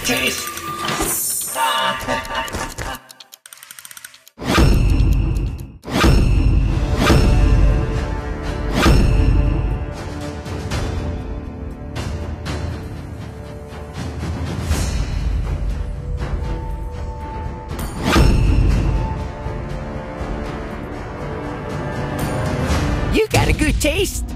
taste. You got a good taste.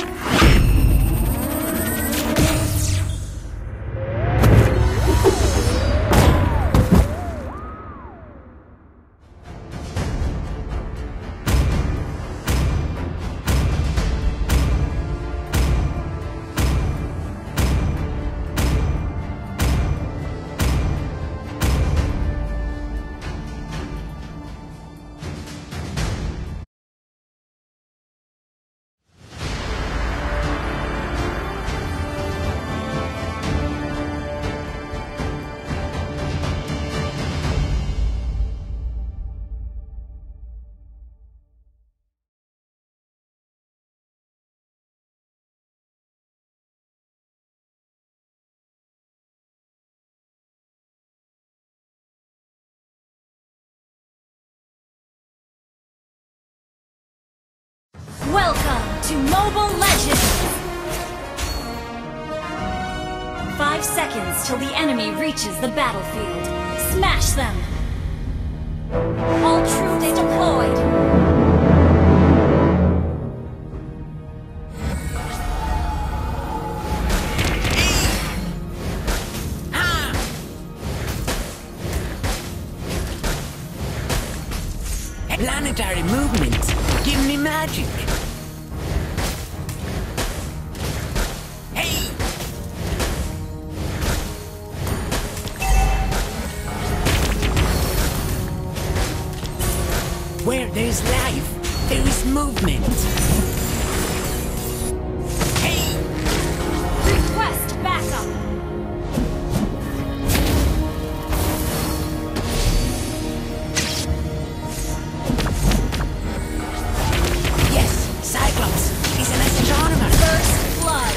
Welcome to Mobile Legends! 5 seconds till the enemy reaches the battlefield. Smash them! All troops deployed! Planetary movement. Give me magic. Hey! Where there's life, there is movement. Hey! Request backup! Cyclops! He's an astronomer! First blood!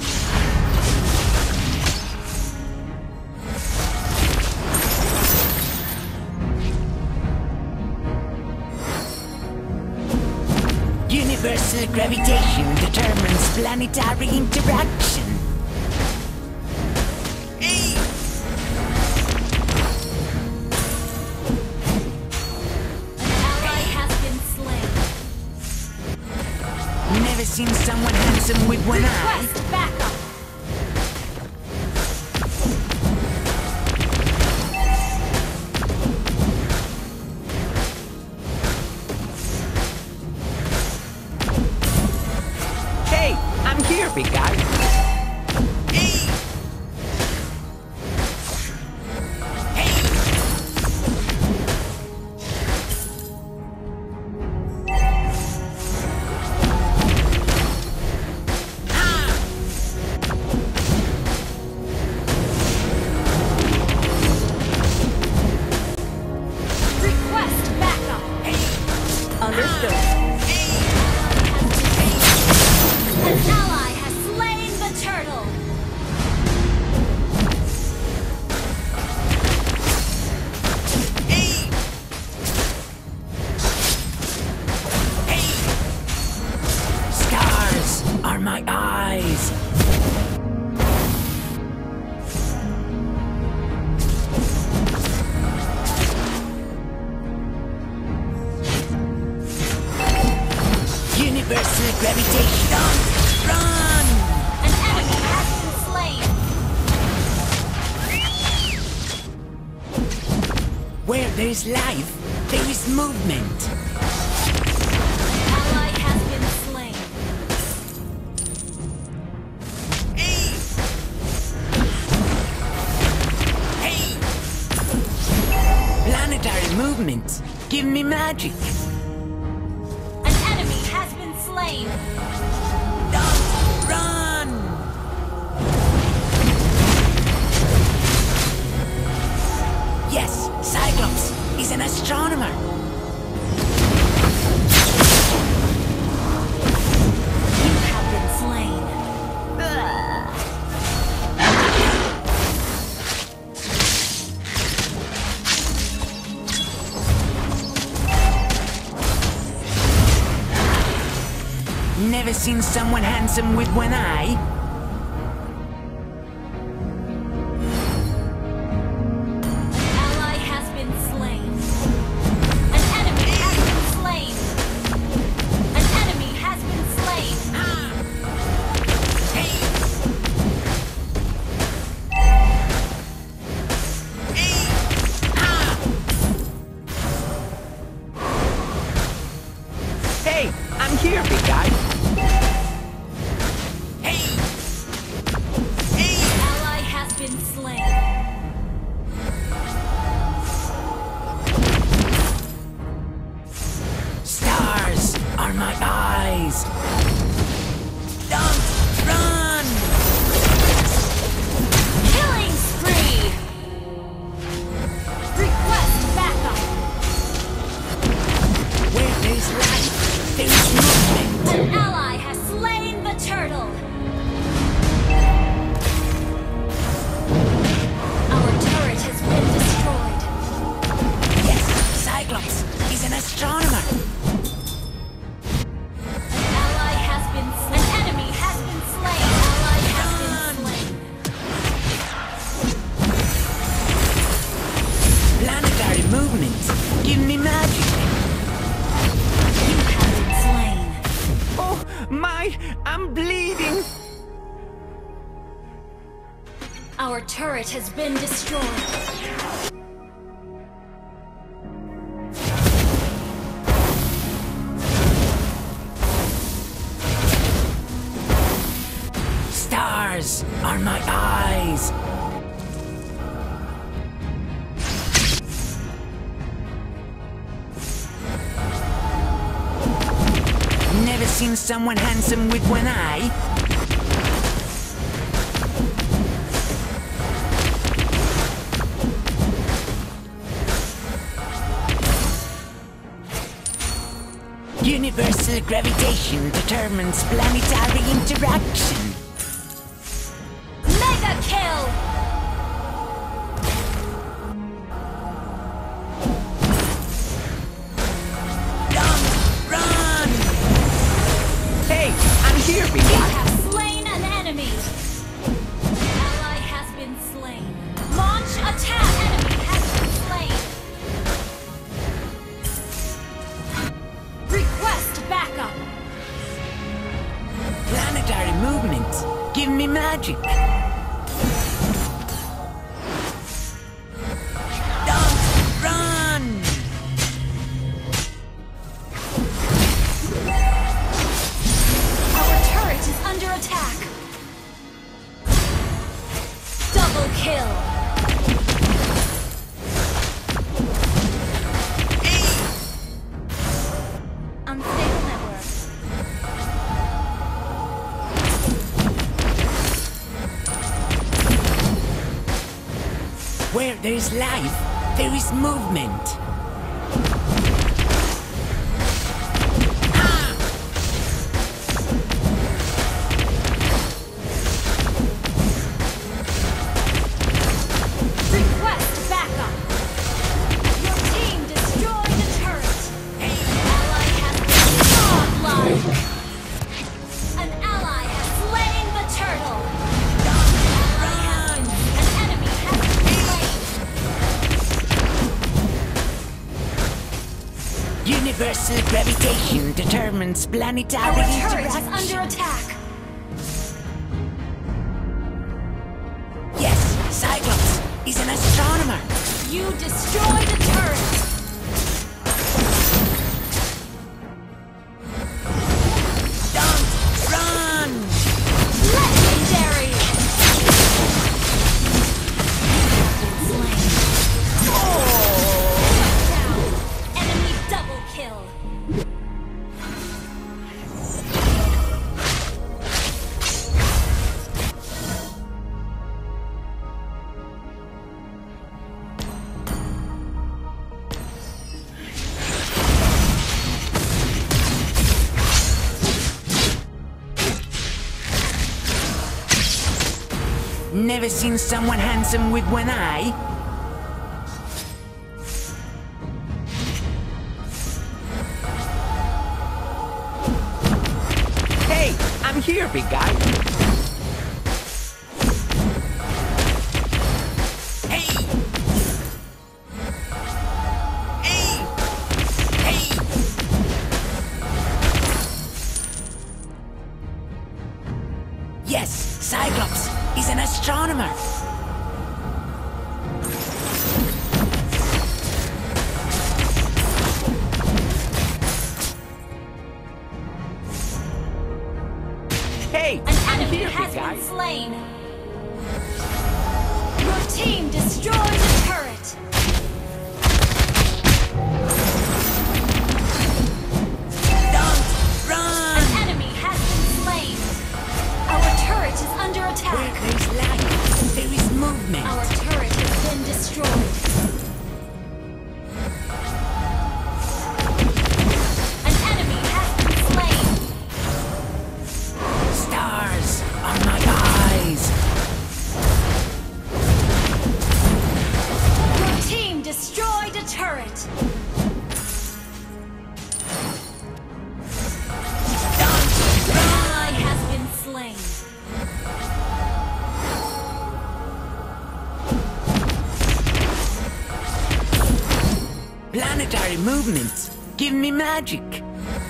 Universal gravitation determines planetary interaction. Hey! An ally has been slain. Never seen someone handsome with one eye. Request backup! Hey, I'm here, big guy. Hey! Hey! Request backup! Understood. An ally has slain the turtle! Hey! Hey! Stars are my eyes. Universal gravitation. Run! An enemy has been slain! Where there's life, there is movement. An ally has been slain. Hey! Hey! Planetary movement. Give me magic. An enemy has been slain! Don't run! Yes, Cyclops. He's an astronomer. You have been slain. Never seen someone handsome with one eye? Ally has been slain. An enemy has been slain. An enemy has been slain. Hey, I'm here, big guy. Ally has been slain. Stars are my eyes. Don't run! Killing spree! Request backup! Where there's life, there's movement. An ally has slain the turtle! Our turret has been destroyed. Yes, Cyclops is an astronomer. Ally has been slain. An enemy has been slain. Ally has been slain. Planetary movements give me magic. You have been slain. Oh, I'm bleeding. Our turret has been destroyed. Stars are my eyes. Never seen someone handsome with one eye? Universal gravitation determines planetary interaction. Mega kill! Don't run! Hey, I'm here, big We guy. have slain an enemy. Ally has been slain. Launch attack! Enemy has been slain. Request backup. Planetary movements give me magic. Don't run! Our turret is under attack. Double kill. Unstable network. Where there is life, there is movement. Request backup. Your team destroyed a turret. Ally has been godlike. An ally has slain the turtle. Ally has been. An enemy has been slain. Universal gravitation determines planetary Our turret is interaction. under attack. Yes, Cyclops is an astronomer. You destroyed a turret. Don't run! Legendary. Slain. Down. Enemy double kill. Never seen someone handsome with one eye? I'm here, big guy. Hey! Hey! Hey! Yes, Cyclops is an astronomer. Hey, An I'm enemy here, has big guy. been slain. Your team destroyed a turret. Don't run! An enemy has been slain. Our turret is under Where attack. there's light, there is movement. Our turret has been destroyed. An enemy has been slain. Stars are my eyes. Your team destroyed a turret. An ally has been slain. Planetary movements give me magic.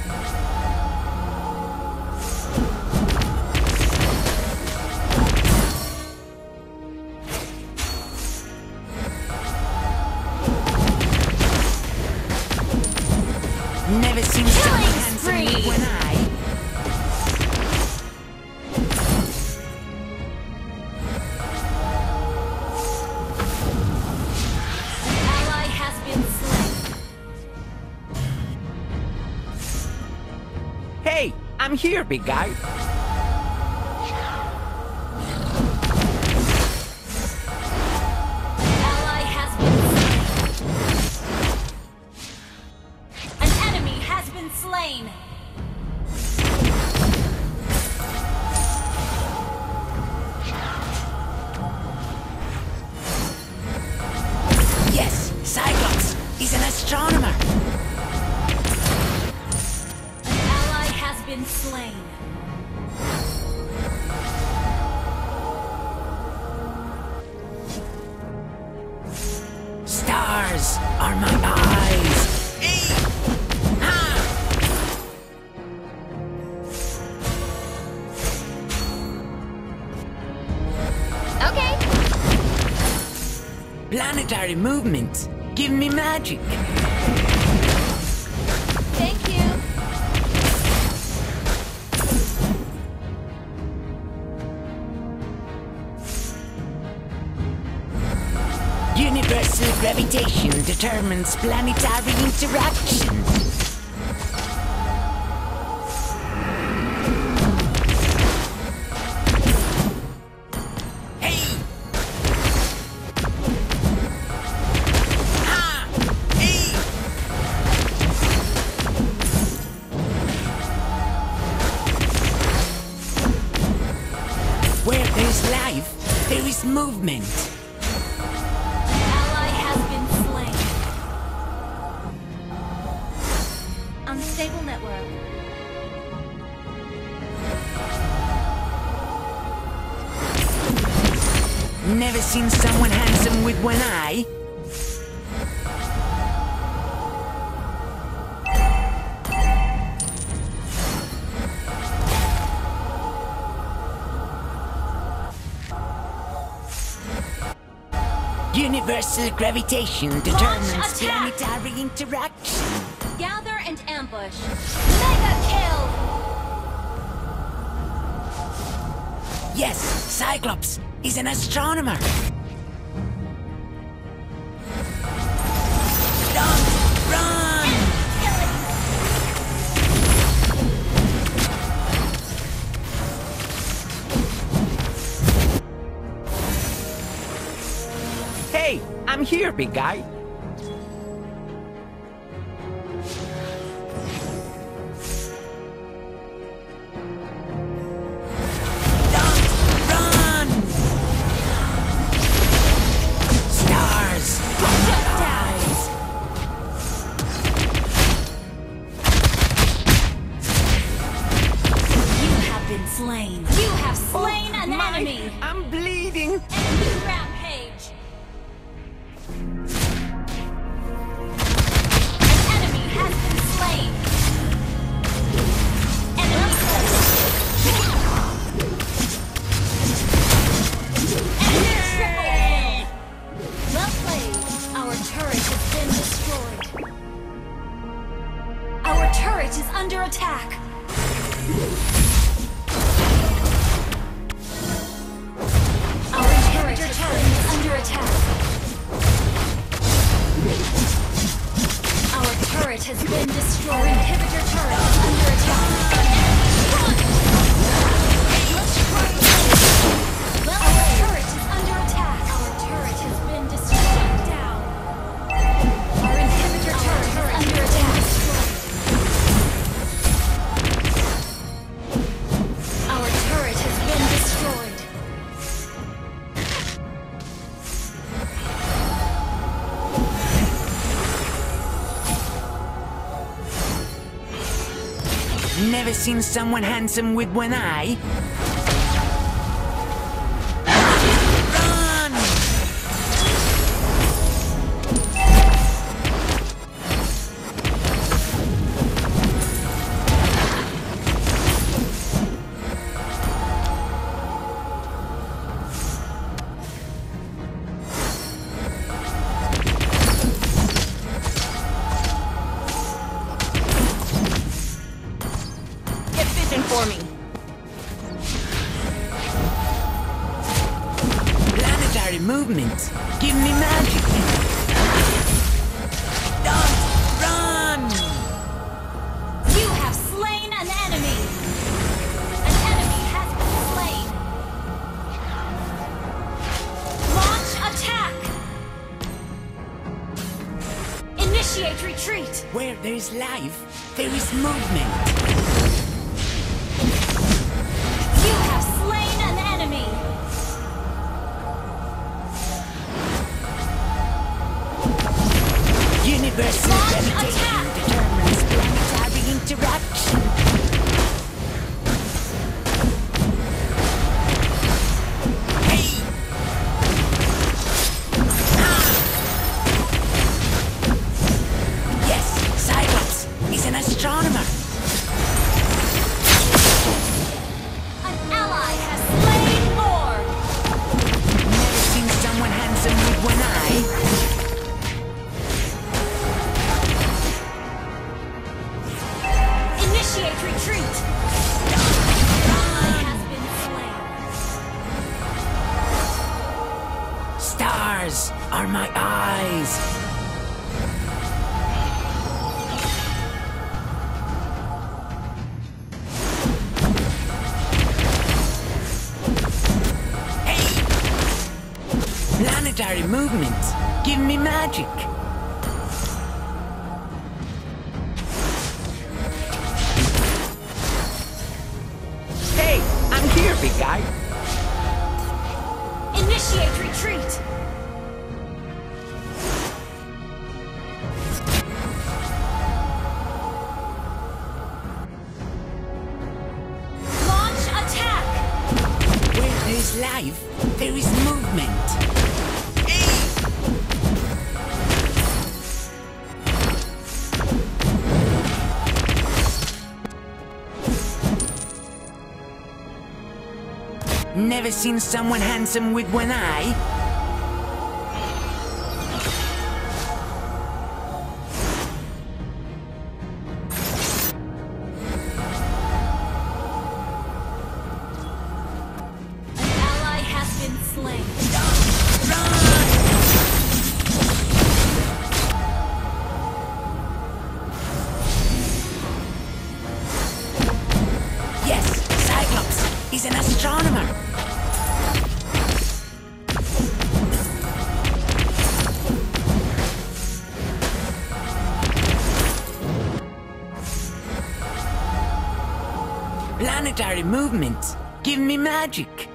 Never seen someone Killing handsome spree. with one eye. An ally has been slain. Hey, I'm here, big guy. Ally has been slain. An enemy has been slain. Yes, Cyclops is an astronomer. An ally has been slain. Stars are my eyes. Hey! Ha! Okay. Planetary movements give me magic. Thank you. Universal gravitation determines planetary interaction. Hey! Ha! Hey! Where there's life, there is movement. An ally has been slain. Unstable network. Never seen someone handsome with one eye. Universal gravitation determines attack! planetary interaction. Gather and ambush. Mega kill! Yes, Cyclops is an astronomer. Don't run! Hey, I'm here, big guy. Don't run! Stars on my eyes. You have been slain. slain. You have slain an enemy. I'm bleeding. Enemy rampage. An enemy has been slain. Enemy triple kill. Well played. Our turret has been destroyed. Our turret is under attack. Our inhibitor turret is under attack. Our turret has been destroyed. Our inhibitor turret is under attack. Well, our turret is under attack. Our turret has been destroyed. Down. Our inhibitor turret is under attack. Our turret has been destroyed. Never seen someone handsome with one eye. Run! Get vision for me. Planetary movement. Give me magic. Don't run! You have slain an enemy. An enemy has been slain. Launch attack. Initiate retreat. Where there is life, there is movement. You have slain an enemy. Universal Launch gravitation attack. determines planetary interaction. Hey! Ah! Yes, Cyclops is an astronomer. An ally has slain more. Never seen someone handsome with one eye. Initiate retreat. Ally has been slain. Stars are my eyes. Hey! Planetary movement. Give me magic. Hey, I'm here, big guy. Initiate retreat. Launch attack. Where there is life, there is movement. Hey! Never seen someone handsome with one eye. An ally has been slain. Run! Yes, Cyclops is an astronomer. Planetary movement. Give me magic.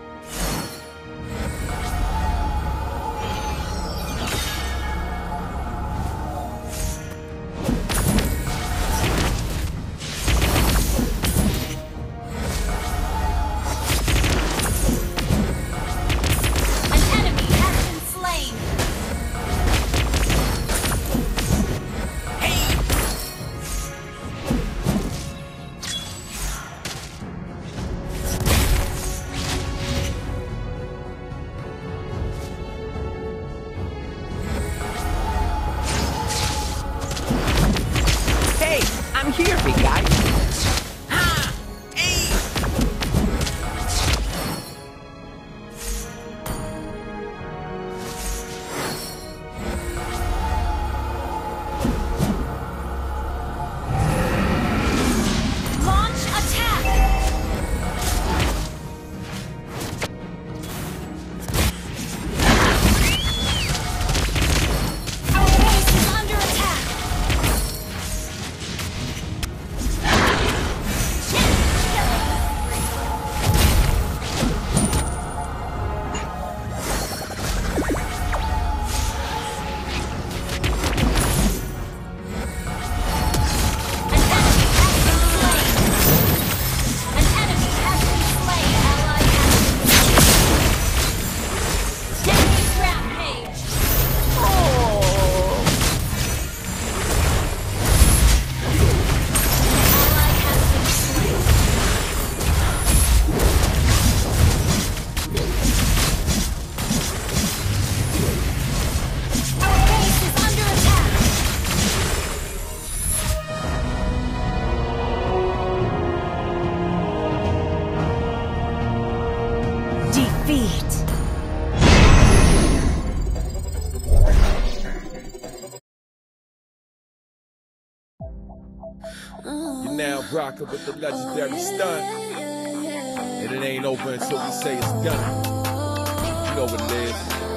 You're now rocking with the legendary stunt. And it ain't over until we say it's done. You know what it is.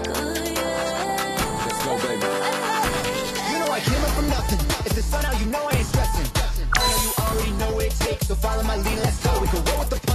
Let's go, baby. You know I came up from nothing. It's the sun out, you know I ain't stressing. I know you already know what it takes, so follow my lead, let's go. We can roll with the